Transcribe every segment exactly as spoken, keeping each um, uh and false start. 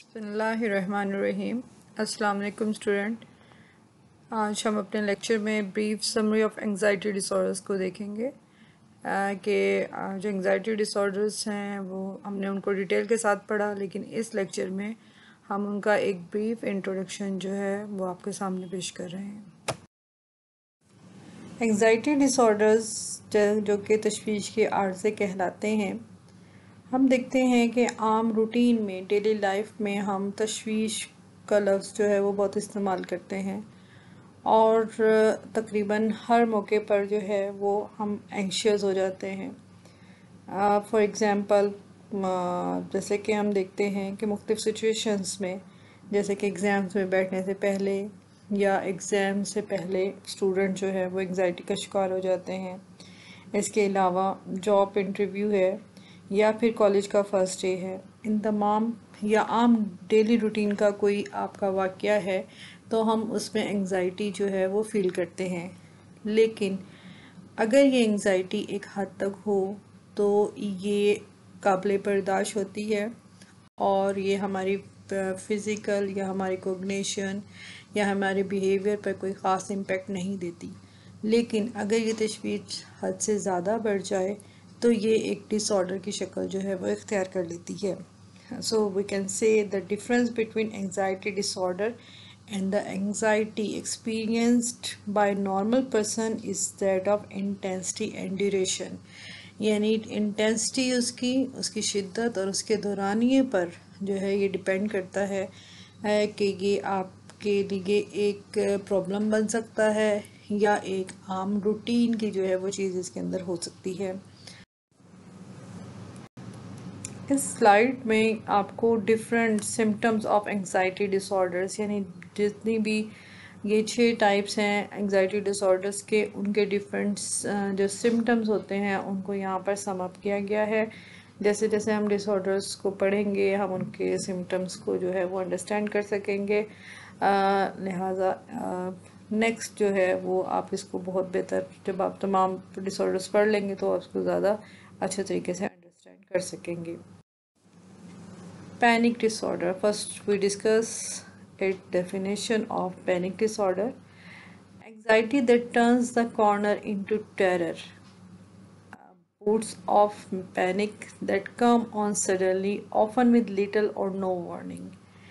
بسم اللہ الرحمن الرحیم۔ السلام علیکم اسٹوڈنٹ، آج ہم اپنے لیکچر میں brief summary of anxiety disorders کو دیکھیں گے کہ جو انگزائٹی ڈس آرڈرز ہیں وہ ہم نے ان کو ڈیٹیل کے ساتھ پڑھا، لیکن اس لیکچر میں ہم ان کا ایک بریف انٹروڈکشن جو ہے وہ آپ کے سامنے پیش کر رہے ہیں۔ انگزائٹی ڈس آرڈرز جو کہ تشویش کے عارضے کہلاتے ہیں، ہم دیکھتے ہیں کہ عام روٹین میں ڈیلی لائف میں ہم تشویش کا لفظ جو ہے وہ بہت استعمال کرتے ہیں، اور تقریباً ہر موقع پر جو ہے وہ ہم اینکشیس ہو جاتے ہیں۔ فار ایگزامپل جیسے کہ ہم دیکھتے ہیں کہ مختلف سچویشنز میں، جیسے کہ ایگزامز میں بیٹھنے سے پہلے یا ایگزام سے پہلے اسٹوڈنٹ جو ہے وہ انگزائٹی کا شکار ہو جاتے ہیں۔ اس کے علاوہ جاب انٹرویو ہے یا پھر کالج کا فرسٹ ڈے ہے، ان تمام یا عام ڈیلی روٹین کا کوئی آپ کا واقعہ ہے تو ہم اس میں انگزائٹی جو ہے وہ فیل کرتے ہیں۔ لیکن اگر یہ انگزائٹی ایک حد تک ہو تو یہ قابل برداشت ہوتی ہے اور یہ ہماری فزیکل یا ہماری کوگنیشن یا ہمارے بیہیویئر پر کوئی خاص امپیکٹ نہیں دیتی۔ لیکن اگر یہ تشویش حد سے زیادہ بڑھ جائے تو یہ ایک ڈس آرڈر کی شکل جو ہے وہ اختیار کر لیتی ہے۔ سو we can say the difference between anxiety disorder and the anxiety experienced by normal person is that of intensity and duration, یعنی انٹینسٹی اس کی اس کی شدت اور اس کے دورانیے پر جو ہے یہ ڈپینڈ کرتا ہے کہ یہ آپ کے لیے ایک پرابلم بن سکتا ہے یا ایک عام روٹین کی جو ہے وہ چیز اس کے اندر ہو سکتی ہے۔ اس سلائیڈ میں آپ کو different symptoms of anxiety disorders, یعنی جتنی بھی یہ چھ ٹائپس ہیں انگزائٹی ڈس آرڈرز کے، ان کے ڈفرینٹ جو سمٹمز ہوتے ہیں ان کو یہاں پر سم اپ کیا گیا ہے۔ جیسے جیسے ہم ڈس آرڈرز کو پڑھیں گے ہم ان کے سمٹمز کو جو ہے وہ انڈرسٹینڈ کر سکیں گے، لہٰذا نیکسٹ جو ہے وہ آپ اس کو بہت بہتر، جب آپ تمام ڈس آرڈرز پڑھ لیں گے تو آپ اس کو زیادہ اچھے طریقے سے انڈرسٹینڈ کر سکیں گے۔ Panic disorder. First we discuss its definition of panic disorder. Anxiety that turns the corner into terror. Uh, bouts of panic that come on suddenly, often with little or no warning.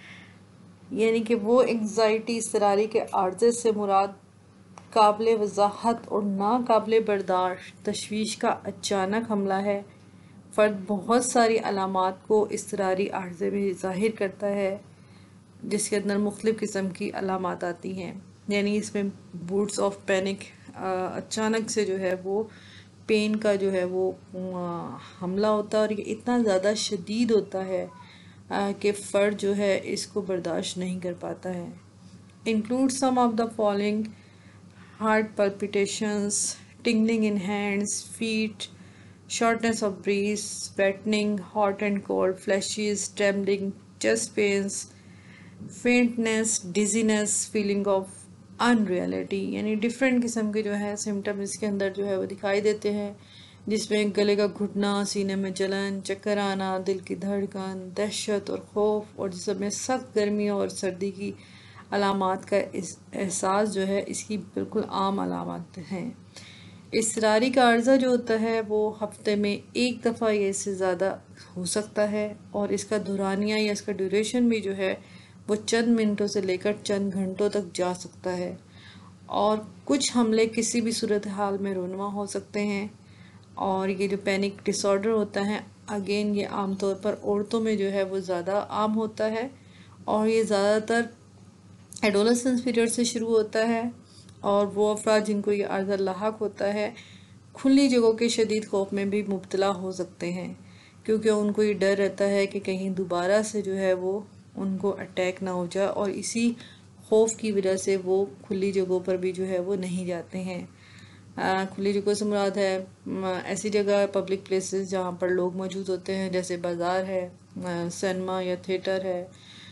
یعنی کہ وہ anxiety اضطراری کے عارضے سے مراد قابل وضاحت اور ناقابل برداشت تشویش کا اچانک حملہ ہے۔ فرد بہت ساری علامات کو اضطراری عارضے میں ظاہر کرتا ہے جس کے اندر مختلف قسم کی علامات آتی ہیں، یعنی اس میں بوٹس آف پینک، اچانک سے جو ہے وہ پین کا جو ہے وہ حملہ ہوتا ہے اور یہ اتنا زیادہ شدید ہوتا ہے کہ فرد جو ہے اس کو برداشت نہیں کر پاتا ہے۔ Include some of the following: heart palpitations, tingling in hands, feet, shortness of breath, sweating, hot and cold flashes, trembling, chest pains, faintness, dizziness, feeling of unreality، یعنی ڈفرینٹ قسم کے جو ہے سمٹم اس کے اندر جو ہے وہ دکھائی دیتے ہیں، جس میں گلے کا گھٹنا، سینے میں جلن، چکر آنا، دل کی دھڑکن، دہشت اور خوف، اور جسم میں سخت گرمی اور سردی کی علامات کا احساس جو ہے اس کی بالکل عام علامات ہیں۔ اضطراری کا عارضہ جو ہوتا ہے وہ ہفتے میں ایک دفعہ یا اس سے زیادہ ہو سکتا ہے، اور اس کا دورانیہ یا اس کا ڈیوریشن بھی جو ہے وہ چند منٹوں سے لے کر چند گھنٹوں تک جا سکتا ہے، اور کچھ حملے کسی بھی صورتحال میں رونما ہو سکتے ہیں۔ اور یہ جو پینک ڈس آرڈر ہوتا ہے اگین یہ عام طور پر عورتوں میں جو ہے وہ زیادہ عام ہوتا ہے، اور یہ زیادہ تر ایڈولسنس پیریڈ سے شروع ہوتا ہے، اور وہ افراد جن کو یہ عارضہ لاحق ہوتا ہے کھلی جگہوں کے شدید خوف میں بھی مبتلا ہو سکتے ہیں، کیونکہ ان کو یہ ڈر رہتا ہے کہ کہیں دوبارہ سے جو ہے وہ ان کو اٹیک نہ ہو جائے، اور اسی خوف کی وجہ سے وہ کھلی جگہوں پر بھی جو ہے وہ نہیں جاتے ہیں۔ کھلی جگہوں سے مراد ہے ایسی جگہ پبلک پلیسز جہاں پر لوگ موجود ہوتے ہیں، جیسے بازار ہے، سینما یا تھیٹر ہے،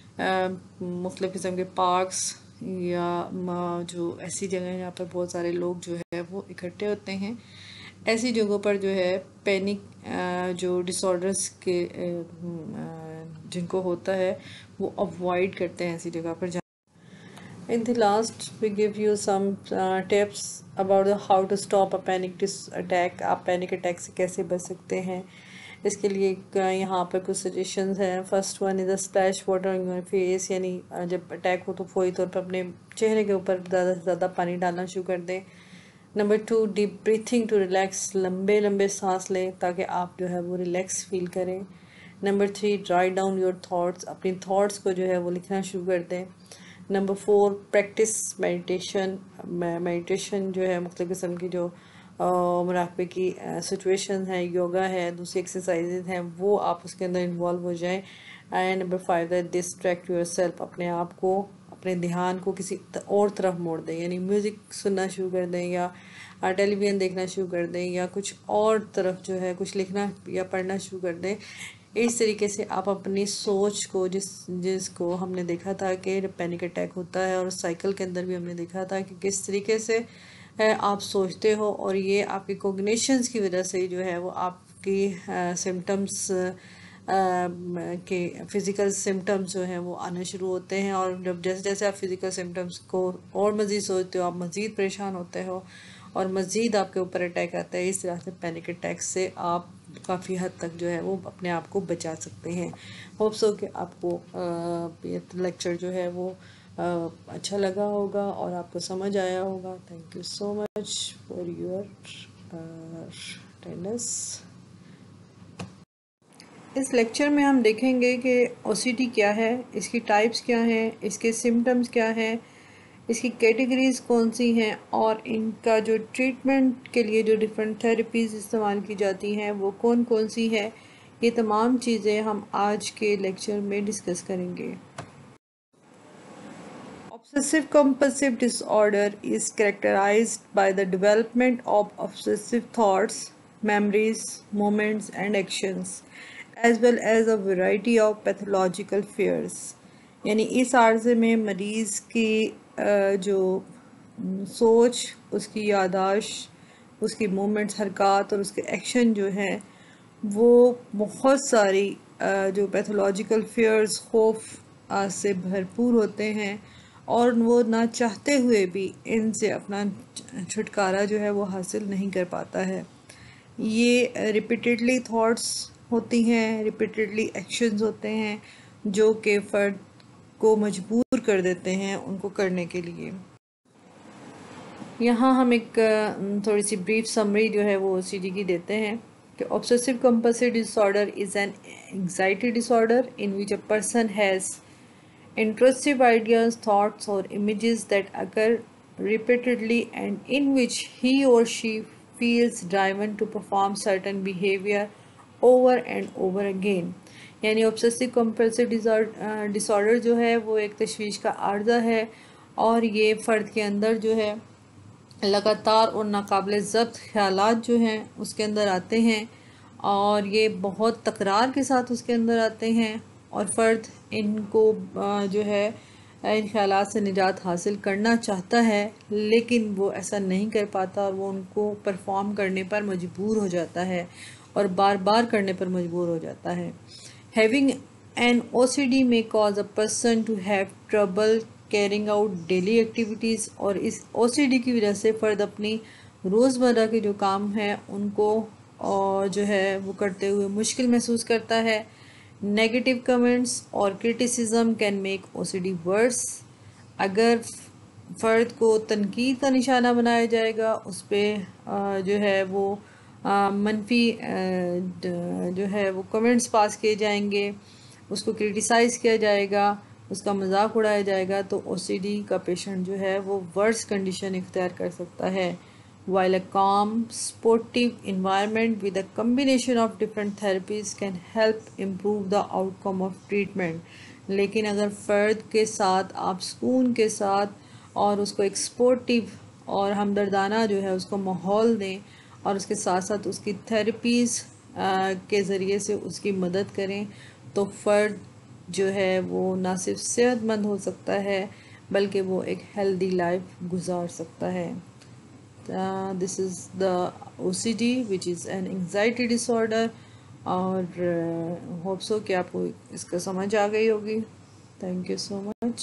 مختلف قسم کے پارکس، یا جو ایسی جگہ ہیں جہاں پر بہت سارے لوگ جو ہے وہ اکٹھے ہوتے ہیں۔ ایسی جگہوں پر جو ہے پینک جو ڈس آرڈرز کے جن کو ہوتا ہے وہ اوائڈ کرتے ہیں ایسی جگہ پر جانا. In the last, we give you some uh, tips about the how to stop a panic dis- attack. آپ panic attack سے کیسے بچ سکتے ہیں. اس کے لیے یہاں پر کچھ سجیشنز ہیں. First one is a splash water on your face. یعنی جب اٹیک ہو تو فوری طور پر اپنے چہرے کے اوپر زیادہ سے زیادہ پانی ڈالنا شروع کر دیں. Number two, deep breathing to relax. لمبے لمبے سانس لیں تاکہ آپ جو ہے وہ ریلیکس فیل کریں. Number three, write down your thoughts. اپنی تھاٹس کو جو ہے وہ لکھنا شروع کر دیں. Number four, practice meditation. Meditation جو ہے مختلف قسم کی جو مراقبے کی سچویشن ہے، یوگا ہے، دوسری ایکسرسائزز ہیں، وہ آپ اس کے اندر انوالو ہو جائیں. اینڈ نمبر فائیو ہے ڈسٹریکٹ یور سیلف. اپنے آپ کو، اپنے دھیان کو کسی اور طرف موڑ دیں. یعنی میوزک سننا شروع کر دیں، یا ٹیلی ویژن دیکھنا شروع کر دیں، یا کچھ اور طرف جو ہے کچھ لکھنا یا پڑھنا شروع کر دیں. اس طریقے سے آپ اپنی سوچ کو، جس جس کو ہم نے دیکھا تھا کہ پینک اٹیک ہوتا ہے، اور سائیکل کے اندر بھی ہم نے دیکھا تھا کہ کس طریقے سے آپ سوچتے ہو، اور یہ آپ کی کوگنیشنز کی وجہ سے جو ہے وہ آپ کی سمٹمز کے فزیکل سمٹمز جو ہیں وہ آنا شروع ہوتے ہیں. اور جب جیسے جیسے آپ فزیکل سمٹمز کو اور مزید سوچتے ہو، آپ مزید پریشان ہوتے ہو اور مزید آپ کے اوپر اٹیک آتا ہے. اس طرح سے پینک اٹیک سے آپ کافی حد تک جو ہے وہ اپنے آپ کو بچا سکتے ہیں. ہوپ سو کہ آپ کو یہ لیکچر جو ہے وہ اچھا لگا ہوگا اور آپ کو سمجھ آیا ہوگا. Thank you so much for your attendance. اس لیکچر میں ہم دیکھیں گے کہ او سی ڈی کیا ہے، اس کی ٹائپس کیا ہیں، اس کے سمٹمز کیا ہیں، اس کی کیٹیگریز کون سی ہیں، اور ان کا جو ٹریٹمنٹ کے لیے جو ڈیفرنٹ تھیراپیز استعمال کی جاتی ہیں وہ کون کون سی ہے. یہ تمام چیزیں ہم آج کے لیکچر میں ڈسکس کریں گے. Obsessive compulsive disorder is characterized by the development of obsessive thoughts, memories, moments, and actions, as well as a variety of pathological fears. یعنی اس عارضے میں مریض کی جو سوچ، اس کی یادداشت، اس کی مومنٹس، حرکات اور اس کے ایکشن جو ہیں وہ بہت ساری جو پیتھولوجیکل فیئرز، خوف سے بھرپور ہوتے ہیں، اور وہ نہ چاہتے ہوئے بھی ان سے اپنا چھٹکارا جو ہے وہ حاصل نہیں کر پاتا ہے. یہ ریپیٹیڈلی تھاٹس ہوتی ہیں، ریپیٹیڈلی ایکشنز ہوتے ہیں جو کہ فرد کو مجبور کر دیتے ہیں ان کو کرنے کے لیے. یہاں ہم ایک تھوڑی سی بریف سمری جو ہے وہ او سی ڈی کی دیتے ہیں کہ obsessive compulsive disorder is an anxiety disorder in which a person has intrusive ideas, thoughts or images that occur repeatedly and in which he or she feels driven to perform certain behavior over and over again. یعنی obsessive compulsive disorder جو ہے وہ ایک تشویش کا عارضہ ہے، اور یہ فرد کے اندر جو ہے لگاتار اور ناقابل ضبط خیالات جو ہیں اس کے اندر آتے ہیں، اور یہ بہت تکرار کے ساتھ اس کے اندر آتے ہیں، اور فرد ان کو جو ہے ان خیالات سے نجات حاصل کرنا چاہتا ہے لیکن وہ ایسا نہیں کر پاتا، اور وہ ان کو پرفارم کرنے پر مجبور ہو جاتا ہے اور بار بار کرنے پر مجبور ہو جاتا ہے. Having an O C D may cause a person to have trouble carrying out daily activities. اور اس او سی ڈی کی وجہ سے فرد اپنی روزمرہ کے جو کام ہیں ان کو جو ہے وہ کرتے ہوئے مشکل محسوس کرتا ہے. نیگیٹو کمنٹس اور criticism can make O C D worse. اگر فرد کو تنقید کا نشانہ بنایا جائے گا، اس پہ جو ہے وہ منفی جو ہے وہ کمنٹس پاس کیے جائیں گے، اس کو کرٹیسائز کیا جائے گا، اس کا مذاق اڑایا جائے گا، تو او سی ڈی کا پیشنٹ جو ہے وہ ورس کنڈیشن اختیار کر سکتا ہے. While a calm, supportive environment with a combination of different therapies can help improve the outcome of treatment. لیکن اگر فرد کے ساتھ آپ سکون کے ساتھ اور اس کو ایک سپورٹیو اور ہمدردانہ جو ہے اس کو ماحول دیں، اور اس کے ساتھ ساتھ اس کی تھیراپیز کے ذریعے سے اس کی مدد کریں، تو فرد جو ہے وہ نہ صرف صحت مند ہو سکتا ہے بلکہ وہ ایک ہیلدی لائف گزار سکتا ہے. Uh, this is the O C D, which is an anxiety disorder, اور ہوپ سو کہ آپ کو اس کا سمجھ آ گئی ہوگی. Thank you so much.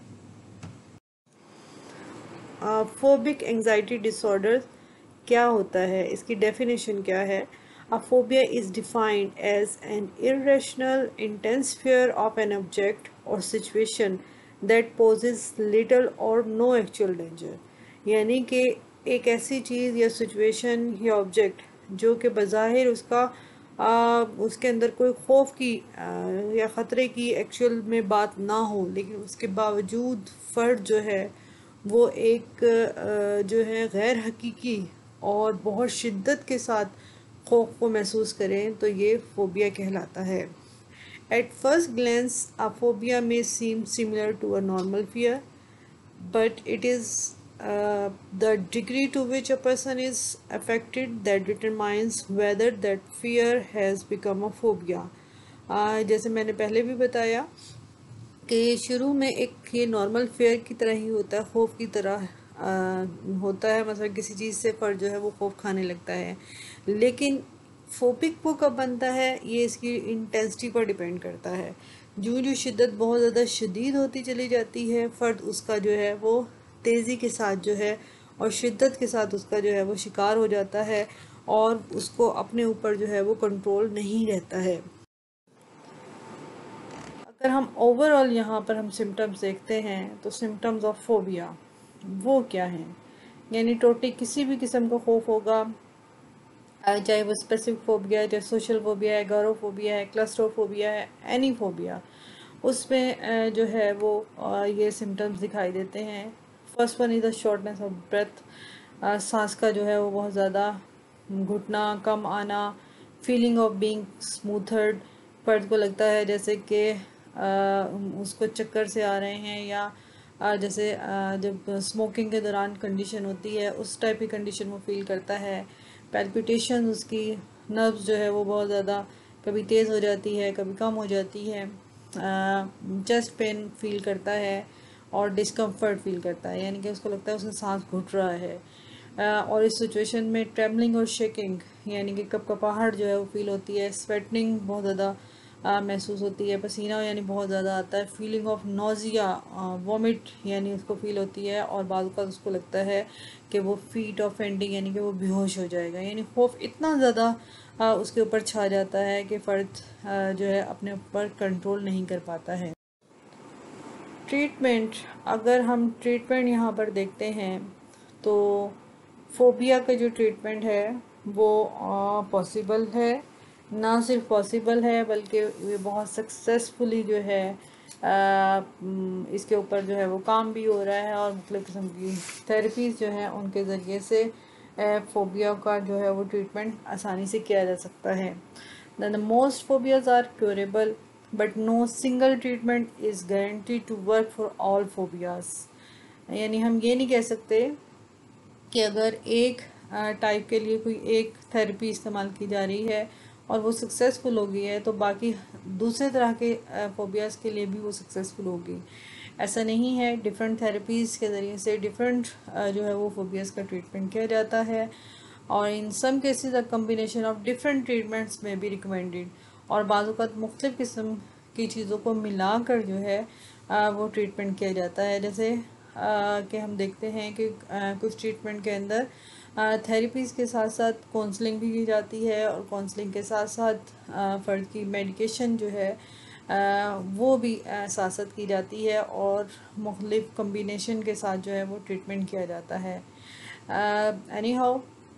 Phobic anxiety disorder کیا ہوتا ہے، اس کی ڈیفینیشن کیا ہے؟ A phobia is defined as an irrational, intense fear of an object or situation that poses little or no actual danger. یعنی کہ ایک ایسی چیز یا سچویشن یا آبجیکٹ جو کہ بظاہر اس کا آ, اس کے اندر کوئی خوف کی آ, یا خطرے کی ایکچول میں بات نہ ہو، لیکن اس کے باوجود فرد جو ہے وہ ایک جو ہے غیر حقیقی اور بہت شدت کے ساتھ خوف کو محسوس کریں، تو یہ فوبیا کہلاتا ہے. At first glance, a phobia may seem similar to a normal fear, but it is uh, the degree to which a person is affected that determines whether that fear has become a phobia. uh, جیسے میں نے پہلے بھی بتایا کہ شروع میں ایک یہ نارمل فیئر کی طرح ہی ہوتا ہے، خوف کی طرح آ, ہوتا ہے. مثلا کسی چیز سے فرد جو ہے وہ خوف کھانے لگتا ہے، لیکن فوبک وہ کب بنتا ہے یہ اس کی انٹینسٹی پر ڈیپینڈ کرتا ہے. جو جو شدت بہت زیادہ شدید ہوتی چلی جاتی ہے، فرد اس کا جو ہے وہ تیزی کے ساتھ جو ہے اور شدت کے ساتھ اس کا جو ہے وہ شکار ہو جاتا ہے اور اس کو اپنے اوپر جو ہے وہ کنٹرول نہیں رہتا ہے. اگر ہم اوور آل یہاں پر ہم سمٹمز دیکھتے ہیں تو سمٹمز آف فوبیا وہ کیا ہیں؟ یعنی ٹوٹلی کسی بھی قسم کا خوف ہوگا، چاہے وہ اسپیسیفک فوبیا ہے، چاہے سوشل فوبیا ہے، گورو فوبیا ہے، کلسٹر فوبیا ہے، اینی فوبیا، اس میں جو ہے وہ یہ سمٹمز دکھائی دیتے ہیں. First one is the shortness of breath, سانس کا جو ہے وہ بہت زیادہ گھٹنا، کم آنا، فیلنگ آف بینگ اسموتھرڈ، فرد کو لگتا ہے جیسے کہ اس کو چکر سے آ رہے ہیں، یا جیسے جب اسموکنگ کے دوران کنڈیشن ہوتی ہے اس ٹائپ کی کنڈیشن وہ فیل کرتا ہے. پیلپیٹیشن، اس کی نروز جو ہے وہ بہت زیادہ کبھی تیز ہو جاتی ہے کبھی کم ہو جاتی ہے. چیسٹ پین فیل کرتا ہے اور ڈسکمفرٹ فیل کرتا ہے، یعنی کہ اس کو لگتا ہے اس میں سانس گھٹ رہا ہے. اور اس سچویشن میں ٹریملنگ اور شیکنگ، یعنی کہ کپ کپاہٹ جو ہے وہ فیل ہوتی ہے. سویٹنگ بہت زیادہ محسوس ہوتی ہے، پسینہ یعنی بہت زیادہ آتا ہے. فیلنگ آف نوزیا، وومٹ یعنی اس کو فیل ہوتی ہے، اور بعض اوقات اس کو لگتا ہے کہ وہ فیٹ آف فینٹنگ یعنی کہ وہ بے ہوش ہو جائے گا. یعنی خوف اتنا زیادہ اس کے اوپر چھا جاتا ہے کہ فرد جو ہے اپنے اوپر کنٹرول نہیں کر پاتا ہے. ٹریٹمنٹ، اگر ہم ٹریٹمنٹ یہاں پر دیکھتے ہیں تو فوبیا کا جو ٹریٹمنٹ ہے وہ پاسبل ہے، نہ صرف پاسبل ہے بلکہ یہ بہت سکسیسفلی جو ہے اس کے اوپر جو ہے وہ کام بھی ہو رہا ہے، اور مختلف قسم کی تھیراپیز جو ہیں ان کے ذریعے سے فوبیا کا جو ہے وہ ٹریٹمنٹ آسانی سے کیا جا سکتا ہے. Then the most phobias are curable, but no single treatment is guaranteed to work for all phobias. یعنی ہم یہ نہیں کہہ سکتے کہ اگر ایک ٹائپ کے لیے کوئی ایک تھیراپی استعمال کی جا رہی ہے اور وہ سکسیسفل ہو گئی ہے تو باقی دوسرے طرح کے فوبیاز کے لیے بھی وہ سکسیسفل ہوگی. ایسا نہیں ہے. ڈفرینٹ تھیراپیز کے ذریعے سے ڈفرینٹ جو ہے وہ فوبیاز کا ٹریٹمنٹ کیا جاتا ہے، اور in some cases a combination of different treatments میں بھی ریکمینڈیڈ، اور بعض اوقات مختلف قسم کی چیزوں کو ملا کر جو ہے وہ ٹریٹمنٹ کیا جاتا ہے. جیسے کہ ہم دیکھتے ہیں کہ کچھ ٹریٹمنٹ کے اندر تھیراپیز کے ساتھ ساتھ کونسلنگ بھی کی جاتی ہے، اور کونسلنگ کے ساتھ ساتھ فرد کی میڈیکیشن جو ہے وہ بھی ساتھ ساتھ کی جاتی ہے، اور مختلف کمبینیشن کے ساتھ جو ہے وہ ٹریٹمنٹ کیا جاتا ہے. اینی ہاؤ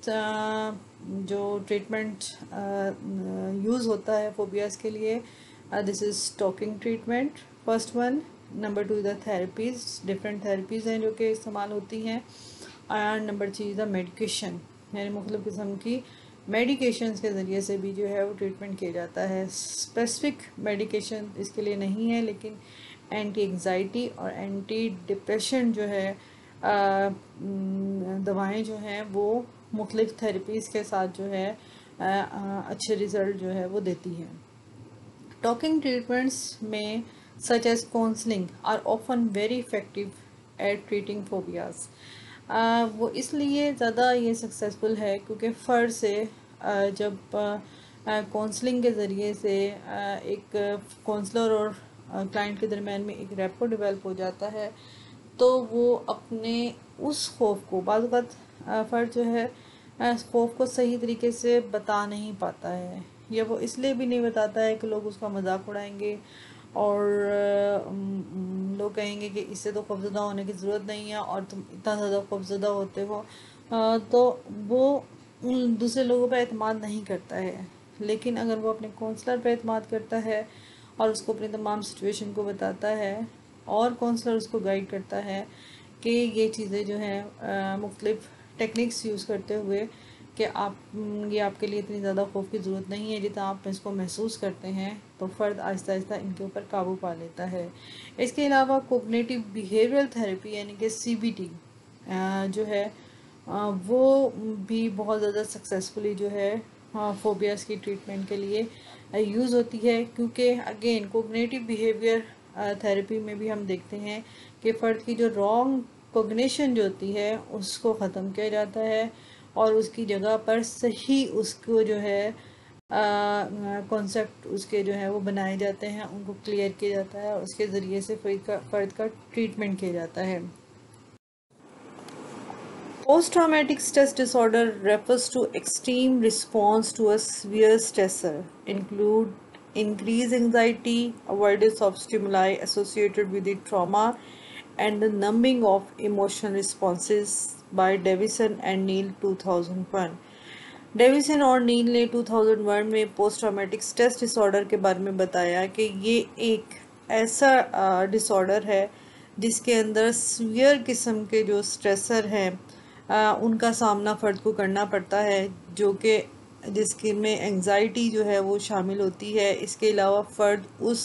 جو ٹریٹمنٹ یوز ہوتا ہے فوبیاز کے لیے، this is talking treatment first one. Number two the therapies, different therapies ہیں جو کہ استعمال ہوتی ہیں. And number three is the medication, یعنی مختلف قسم کی میڈیکیشنز کے ذریعے سے بھی جو ہے وہ ٹریٹمنٹ کیا جاتا ہے. اسپیسیفک میڈیکیشن اس کے لیے نہیں ہے، لیکن اینٹی انگزائٹی اور اینٹی ڈپریشن جو ہے دوائیں جو ہیں وہ مختلف تھیراپیز کے ساتھ جو ہے اچھے ریزلٹ جو ہے وہ دیتی ہیں. ٹاکنگ ٹریٹمنٹس میں such as counseling are often very effective at treating phobias. وہ اس لیے زیادہ یہ سکسیسفل ہے کیونکہ فرد سے جب کونسلنگ کے ذریعے سے ایک کونسلر اور کلائنٹ کے درمیان میں ایک ریپو ڈیولپ ہو جاتا ہے، تو وہ اپنے اس خوف کو، بعض اوقات فرد جو ہے اس خوف کو صحیح طریقے سے بتا نہیں پاتا ہے، یا وہ اس لیے بھی نہیں بتاتا ہے کہ لوگ اس کا مذاق اڑائیں گے اور لوگ کہیں گے کہ اس سے تو خوفزدہ ہونے کی ضرورت نہیں ہے اور تم اتنا زیادہ خوفزدہ ہوتے ہو، تو وہ دوسرے لوگوں پہ اعتماد نہیں کرتا ہے۔ لیکن اگر وہ اپنے کونسلر پہ اعتماد کرتا ہے اور اس کو اپنی تمام سچویشن کو بتاتا ہے اور کونسلر اس کو گائیڈ کرتا ہے کہ یہ چیزیں جو ہیں مختلف ٹیکنیکس یوز کرتے ہوئے کہ آپ یہ آپ کے لیے اتنی زیادہ خوف کی ضرورت نہیں ہے جتنا آپ اس کو محسوس کرتے ہیں، تو فرد آہستہ آہستہ ان کے اوپر قابو پا لیتا ہے۔ اس کے علاوہ کوگنیٹو بیہیویئرل تھیراپی یعنی کہ سی بی ٹی جو ہے وہ بھی بہت زیادہ سکسیسفلی جو ہے فوبیاز کی ٹریٹمنٹ کے لیے یوز ہوتی ہے، کیونکہ اگین کوگنیٹو بیہیویئر تھیراپی میں بھی ہم دیکھتے ہیں کہ فرد کی جو رانگ کوگنیشن جو ہوتی ہے اس کو ختم کیا جاتا ہے اور اس کی جگہ پر صحیح اس کو جو ہے کانسیپٹ اس کے جو ہے وہ بنائے جاتے ہیں، ان کو کلیئر کیا جاتا ہے اور اس کے ذریعے سے فرد کا فرد کا ٹریٹمنٹ کیا جاتا ہے۔ Post traumatic stress disorder refers to extreme response to a severe stressor, include increased anxiety, avoidance of stimuli associated with the trauma, and the numbing of emotional responses by Davison and Neal two thousand one۔ ڈیویسن اور نیل نے دو ہزار ایک میں post traumatic stress disorder کے بارے میں بتایا کہ یہ ایک ایسا ڈس آرڈر ہے جس کے اندر سویئر قسم کے جو سٹریسر ہیں ان کا سامنا فرد کو کرنا پڑتا ہے، جو کہ جس کے میں انگزائٹی جو ہے وہ شامل ہوتی ہے۔ اس کے علاوہ فرد اس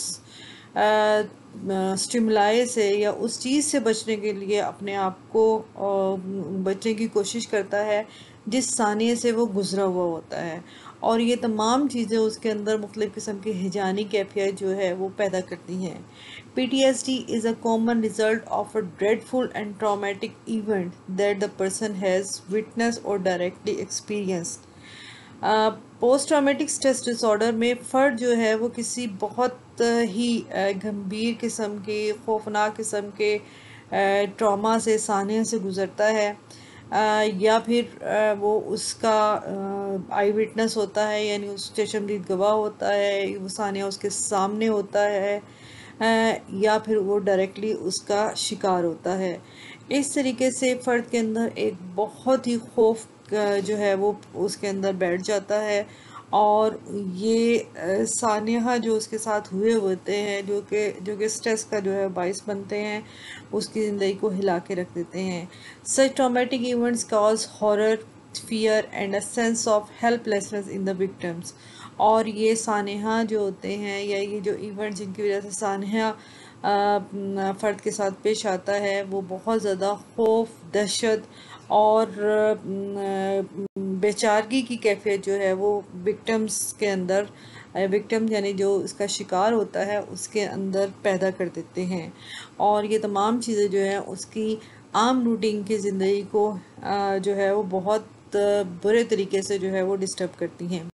سٹیمولائی سے یا اس چیز سے بچنے کے لیے اپنے آپ کو بچنے کی کوشش کرتا ہے جس ثانیے سے وہ گزرا ہوا ہوتا ہے، اور یہ تمام چیزیں اس کے اندر مختلف قسم کی ہیجانی کیفیت جو ہے وہ پیدا کرتی ہیں۔ P T S D is a common result of a dreadful and traumatic event that the person has witnessed or directly experienced۔ Post traumatic stress disorder میں فرد جو ہے وہ کسی بہت ہی گمبھیر قسم کے خوفناک قسم کے ٹراما سے سانحے سے گزرتا ہے، یا پھر وہ اس کا آئی وٹنس ہوتا ہے، یعنی اس چشمدید گواہ ہوتا ہے، وہ سانحہ اس کے سامنے ہوتا ہے، یا پھر وہ ڈائریکٹلی اس کا شکار ہوتا ہے۔ اس طریقے سے فرد کے اندر ایک بہت ہی خوف جو ہے وہ اس کے اندر بیٹھ جاتا ہے، اور یہ سانحہ جو اس کے ساتھ ہوئے ہوتے ہیں جو کہ جو کہ سٹریس کا جو ہے باعث بنتے ہیں، اس کی زندگی کو ہلا کے رکھ دیتے ہیں۔ Such traumatic events cause horror, fear and a sense of helplessness in the victims۔ اور یہ سانحہ جو ہوتے ہیں یا یہ جو ایونٹ جن کی وجہ سے سانحہ فرد کے ساتھ پیش آتا ہے، وہ بہت زیادہ خوف، دہشت اور بیچارگی کی کیفیت جو ہے وہ وکٹمز کے اندر، وکٹم یعنی جو اس کا شکار ہوتا ہے اس کے اندر پیدا کر دیتے ہیں، اور یہ تمام چیزیں جو ہیں اس کی عام روٹین کی زندگی کو جو ہے وہ بہت برے طریقے سے جو ہے وہ ڈسٹرب کرتی ہیں۔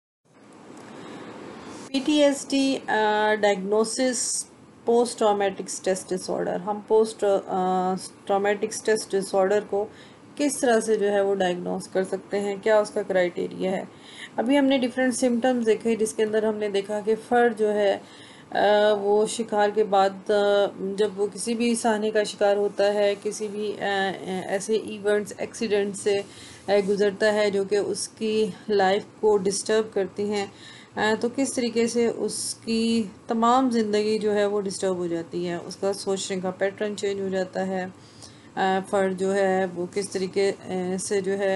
P T S D diagnosis post traumatic stress disorder. ہم post traumatic stress disorder کو کس طرح سے جو ہے وہ ڈائگنوز کر سکتے ہیں، کیا اس کا کرائیٹیریا ہے؟ ابھی ہم نے ڈیفرنٹ سمٹمز دیکھے، جس کے اندر ہم نے دیکھا کہ فرد جو ہے وہ شکار کے بعد جب وہ کسی بھی سانحے کا شکار ہوتا ہے، کسی بھی ایسے ایونٹس ایکسیڈنٹ سے گزرتا ہے جو کہ اس کی لائف کو ڈسٹرب کرتی ہیں، تو کس طریقے سے اس کی تمام زندگی جو ہے وہ ڈسٹرب ہو جاتی ہے، اس کا سوچنے کا پیٹرن چینج ہو جاتا ہے، فرد جو ہے وہ کس طریقے سے جو ہے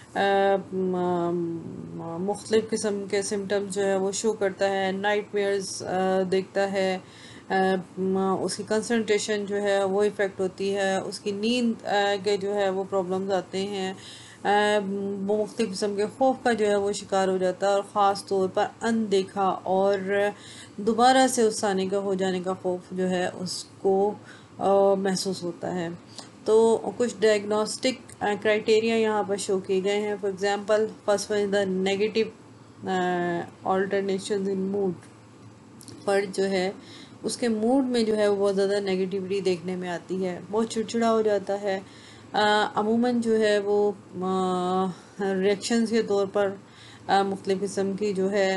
مختلف قسم کے سمٹمز جو ہے وہ شو کرتا ہے، نائٹ میئرز دیکھتا ہے، اس کی کنسنٹریشن جو ہے وہ افیکٹ ہوتی ہے، اس کی نیند کے جو ہے وہ پرابلمز آتے ہیں، وہ مختلف قسم کے خوف کا جو ہے وہ شکار ہو جاتا ہے، اور خاص طور پر اندیکھا اور دوبارہ سے اس سانحے کا ہو جانے کا خوف جو ہے اس کو محسوس ہوتا ہے۔ تو کچھ ڈائگنوسٹک کرائٹیریا یہاں پر شو کیے گئے ہیں۔ For example first one the negative alternations in mood. فرد جو ہے اس کے موڈ میں جو ہے وہ بہت زیادہ نیگیٹیوٹی دیکھنے میں آتی ہے, بہت چڑچڑا ہو جاتا ہے. عموماً جو ہے وہ ریئیکشنز کے طور پر مختلف قسم کی جو ہے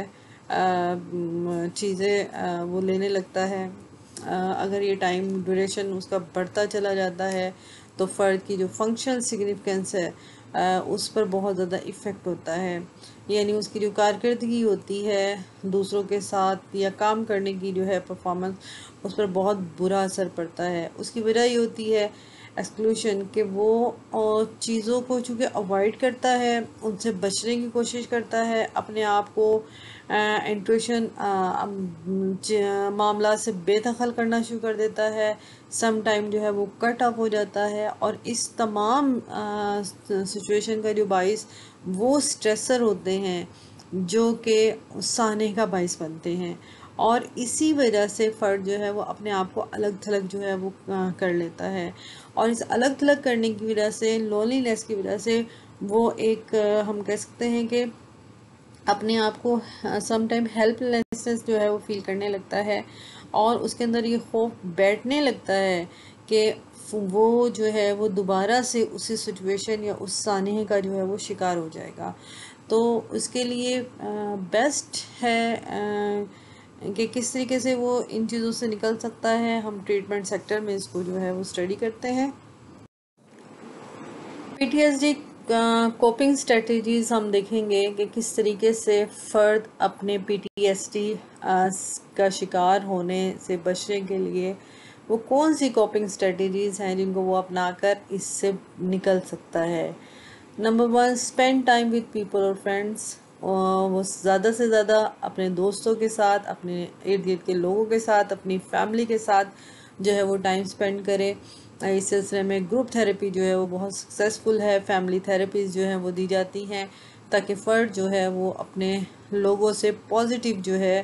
چیزیں وہ لینے لگتا ہے. اگر یہ ٹائم ڈیوریشن اس کا بڑھتا چلا جاتا ہے تو فرد کی جو فنکشنل سگنیفیکنس ہے اس پر بہت زیادہ ایفیکٹ ہوتا ہے. یعنی اس کی جو کارکردگی ہوتی ہے دوسروں کے ساتھ یا کام کرنے کی جو ہے پرفارمنس, اس پر بہت برا اثر پڑتا ہے. اس کی وجہ یہ ہوتی ہے ایکسکلوشن, کہ وہ چیزوں کو چونکہ اوائڈ کرتا ہے, ان سے بچنے کی کوشش کرتا ہے, اپنے آپ کو انٹویشن معاملات سے بے دخل کرنا شروع کر دیتا ہے. سم ٹائم جو ہے وہ کٹ آف ہو جاتا ہے, اور اس تمام سچویشن کا جو باعث وہ سٹریسر ہوتے ہیں جو کہ سانحے کا باعث بنتے ہیں. اور اسی وجہ سے فرد جو ہے وہ اپنے آپ کو الگ تھلگ جو ہے وہ کر لیتا ہے, اور اس الگ تھلگ کرنے کی وجہ سے, لونلی نیس کی وجہ سے, وہ ایک ہم کہہ سکتے ہیں کہ اپنے آپ کو سم ٹائم ہیلپ لیسنس جو ہے وہ فیل کرنے لگتا ہے, اور اس کے اندر یہ خوف بیٹھنے لگتا ہے کہ وہ جو ہے وہ دوبارہ سے اسی سچویشن یا اس سانحے کا جو ہے وہ شکار ہو جائے گا. تو اس کے لیے بیسٹ ہے کہ کس طریقے سے وہ ان چیزوں سے نکل سکتا ہے. ہم ٹریٹمنٹ سیکٹر میں اس کو جو ہے وہ اسٹڈی کرتے ہیں. P T S D coping strategies ہم دیکھیں گے کہ کس طریقے سے فرد اپنے پی ٹی ایس ڈی کا شکار ہونے سے بچنے کے لیے وہ کون سی کوپنگ اسٹریٹجیز ہیں جن کو وہ اپنا کر اس سے نکل سکتا ہے. Number one, spend time with people اور فرینڈس. وہ زیادہ سے زیادہ اپنے دوستوں کے ساتھ, اپنے ارد گرد کے لوگوں کے ساتھ, اپنی فیملی کے ساتھ جو ہے وہ ٹائم اسپینڈ کرے. اس سلسلے میں گروپ تھیراپی جو ہے وہ بہت سکسیسفل ہے. فیملی تھیراپیز جو ہیں وہ دی جاتی ہیں تاکہ فرد جو ہے وہ اپنے لوگوں سے پازیٹیو جو ہے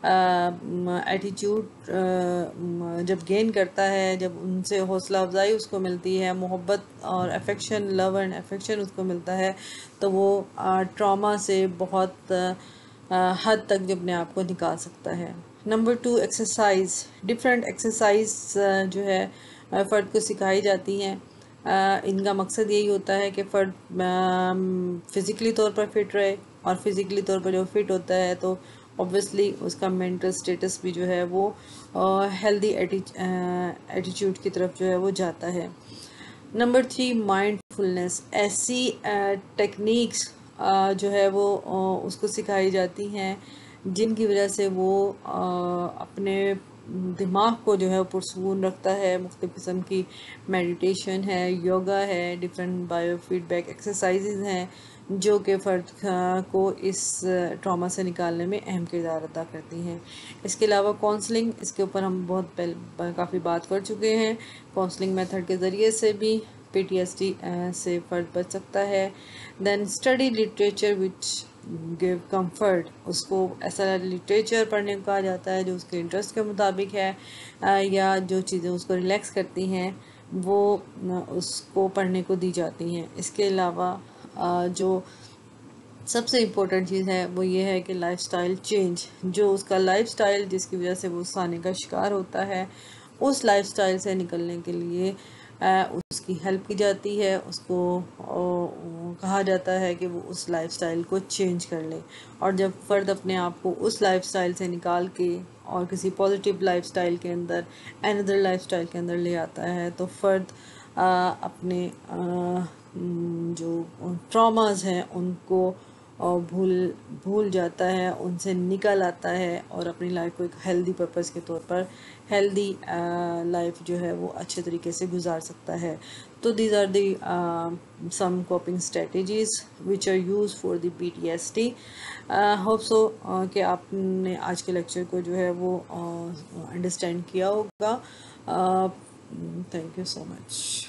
ایٹیچیوڈ جب گین کرتا ہے, جب ان سے حوصلہ افزائی اس کو ملتی ہے, محبت اور افیکشن, لو اینڈ افیکشن اس کو ملتا ہے, تو وہ ٹراما سے بہت حد تک جو اپنے آپ کو نکال سکتا ہے. Number two, exercise. Different exercise جو ہے فرد کو سکھائی جاتی ہیں. ان کا مقصد یہی ہوتا ہے کہ فرد فزیکلی طور پر فٹ رہے, اور فزیکلی طور پر جو فٹ ہوتا ہے تو اوبویسلی اس کا مینٹل سٹیٹس بھی جو ہے وہ ہیلدی ایٹیچیوڈ کی طرف جو ہے وہ جاتا ہے. Number three, mindfulness. ایسی ٹیکنیکس جو ہے وہ اس کو سکھائی جاتی ہیں جن کی وجہ سے وہ اپنے دماغ کو جو ہے پرسکون رکھتا ہے. مختلف قسم کی میڈیٹیشن ہے, یوگا ہے, different biofeedback exercises ہیں جو کہ فرد کو اس ٹراما سے نکالنے میں اہم کردار ادا کرتی ہیں. اس کے علاوہ کونسلنگ, اس کے اوپر ہم بہت پہلے کافی بات کر چکے ہیں. کونسلنگ میتھڈ کے ذریعے سے بھی پی ٹی ایس ڈی سے فرد بچ سکتا ہے. Then study literature which give comfort. اس کو ایسا لٹریچر پڑھنے کو کہا جاتا ہے جو اس کے انٹرسٹ کے مطابق ہے, یا جو چیزیں اس کو ریلیکس کرتی ہیں وہ اس کو پڑھنے کو دی جاتی ہیں. اس کے علاوہ جو سب سے امپورٹنٹ چیز ہے وہ یہ ہے کہ لائف سٹائل چینج. جو اس کا لائف سٹائل جس کی وجہ سے وہ سانحے کا شکار ہوتا ہے, اس لائف سٹائل سے نکلنے کے لیے اس کی ہیلپ کی جاتی ہے. اس کو کہا جاتا ہے کہ وہ اس لائف سٹائل کو چینج کر لے. اور جب فرد اپنے آپ کو اس لائف سٹائل سے نکال کے اور کسی پازیٹیو لائف سٹائل کے اندر, اندر لائف سٹائل کے اندر لے آتا ہے, تو فرد اپنے جو ٹراماز ہیں ان کو بھول بھول جاتا ہے, ان سے نکل آتا ہے, اور اپنی لائف کو ایک ہیلدی پرپس کے طور پر ہیلدی لائف جو ہے وہ اچھے طریقے سے گزار سکتا ہے. تو these are the some coping strategies which are use for the P T S D. Hope so کہ آپ نے آج کے لیکچر کو جو ہے وہ انڈرسٹینڈ کیا ہوگا. Thank you so much.